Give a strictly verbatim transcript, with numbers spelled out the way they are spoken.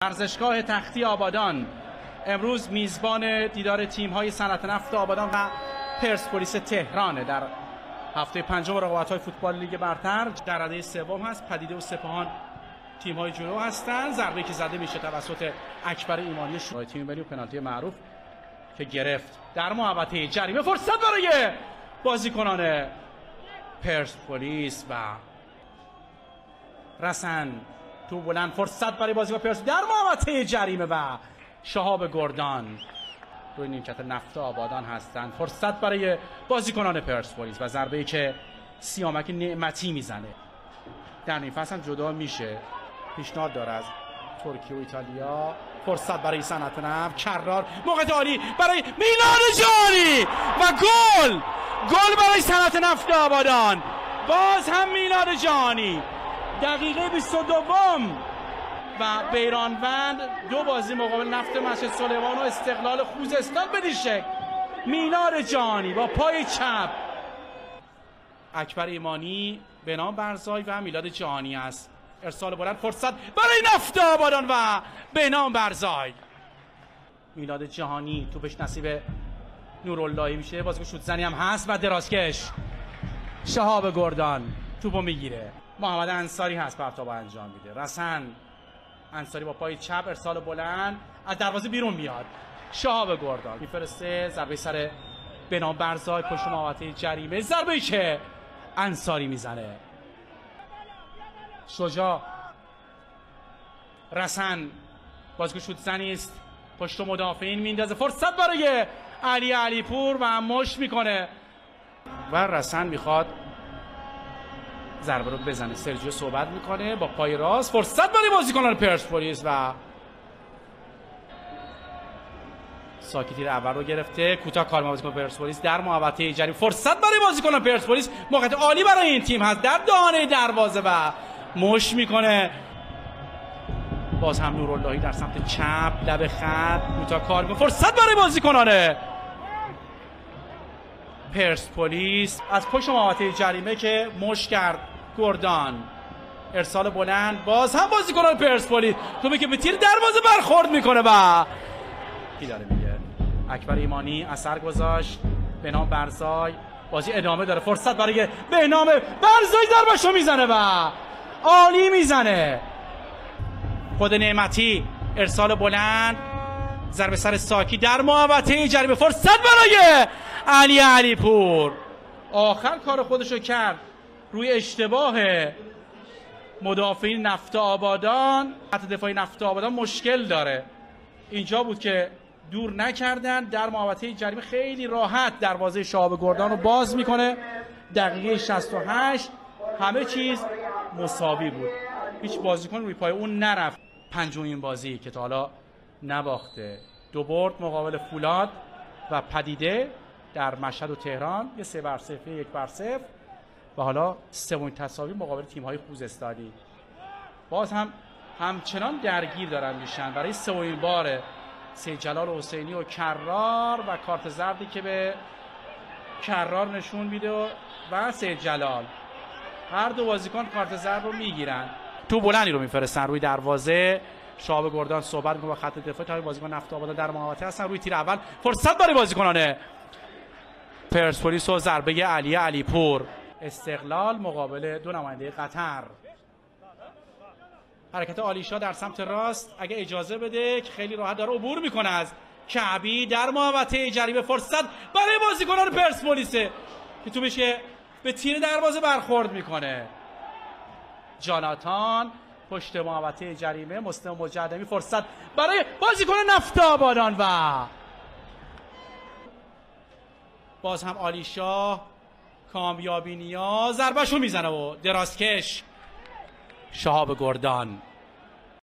ورزشگاه تختی آبادان امروز میزبان دیدار تیم‌های صنعت نفت آبادان و پرسپولیس تهران در هفته پنجم رقابت‌های فوتبال لیگ برتر در رده سوم هست. پدیده و سپاهان تیم‌های جلو هستند. ضربه‌ای که زده میشه توسط اکبر ایمانی شورای تیم ملی و پنالتی معروف که گرفت در محوطه جریمه. فرصت برای بازیکنان پرسپولیس و رسن تو بلند، فرصت برای بازیکن پرسپولیس در محوطه جریمه و شهاب گردان روی نیمکت نفت آبادان هستند. فرصت برای بازیکنان پرسپولیس و ضربه‌ای که سیامک نعمتی میزنه در نیم فصل هم جدا میشه. پیشنهاد داره از ترکیه و ایتالیا. فرصت برای صنعت نفت، کرار موقع عالی برای میلاد جانی و گل گل برای صنعت نفت آبادان. باز هم میلاد جانی دقیقه بیست و دو و بیرانوند دو بازی مقابل نفت مسجد سلیمان و استقلال خوزستان بدین شکل. میلاد جانی با پای چپ، اکبر ایمانی، بنام برزای و میلاد جانی است. ارسال بلند، فرصت برای نفت آبادان و بنام برزای. میلاد جهانی توپش نصیب نوراللهی میشه. بازیکن شوت زنی هم هست و درازکش شهاب گردان توپو میگیره. محمد انصاری هست پرتاب انجام میده. رسن انصاری با پای چپ، ارسال بلند از دروازه بیرون میاد. شهاب گردان میفرسته ضربه سر بنام برزای پشت محوطه جریمه. ضربه‌ای که انصاری میزنه. شجاع، رسن بازیکن شوت زنی است، پشت مدافعین میندازه. فرصت برای علی علیپور و مشت میکنه و رسن میخواد ضربه رو بزنه. سرجیو صحبت میکنه با پای راست. فرصت برای بازیکنان پرسپولیس و ساکی تیر اول رو گرفته. کوتاه کار بازیکن پرسپولیس در محوطه جریمه. فرصت برای بازیکنان پرسپولیس. موقعیت عالی برای این تیم هست در دهانه دروازه و مش میکنه. باز هم نوراللهی در سمت چپ لب خط کوتاه کار میکنه. فرصت برای بازیکنان پرسپولیس از پشت محوطه جریمه که مش کرد گردان. ارسال بلند، باز هم بازیکنان پرسپولیس توپی که به تیر دروازه برخورد میکنه و کی داره میگه اکبر ایمانی اثر گذاشت. بنام برزای بازی ادامه داره. فرصت برای بنام برزای ضربه‌شو میزنه و عالی میزنه. خود نعمتی ارسال بلند، ضربه سر ساکی در محوطه جریمه. فرصت برای علی علیپور. آخر کار خودشو کرد روی اشتباه مدافعین نفت آبادان. خط دفاعی نفت آبادان مشکل داره. اینجا بود که دور نکردن در محوطه جریمه. خیلی راحت دروازه شهاب گردان رو باز میکنه. دقیقه شصت و هشت همه چیز مساوی بود. هیچ بازیکن روی پای اون نرفت. پنجمین بازی که تا حالا نباخته. دو برد مقابل فولاد و پدیده در مشهد و تهران، یه سه بر صفر یک بر صفر و حالا سومین تساوی مقابل تیم‌های خوزستانی. باز هم همچنان درگیر دارن میشن برای سومین بار. سید جلال حسینی و کرار و کارت زردی که به کرار نشون میده و سید جلال، هر دو بازیکن کارت زرد رو میگیرن. تو بلندی رو میفرستن روی دروازه. شهاب گردان صحبت میکنه با خط دفاع. تا بازیکن نفت آبادان در محوطه هستن. روی تیر اول فرصت برای بازیکنان پرسپولیس و ضربه علی علیپور. استقلال مقابل دو نماینده قطر. حرکت آلیشا در سمت راست اگه اجازه بده که خیلی راحت داره عبور میکنه از کعبی در محوطه جریمه. فرصت برای بازیکنان پرسپولیس که تو بشه به تیر دروازه برخورد میکنه. جاناتان پشت محوطه جریمه. مسلم مجدمی فرصت برای بازیکن نفت آبادان و باز هم آلیشا کامیابی نیاز ضربه‌شو میزنه و درازکش شهاب گردان.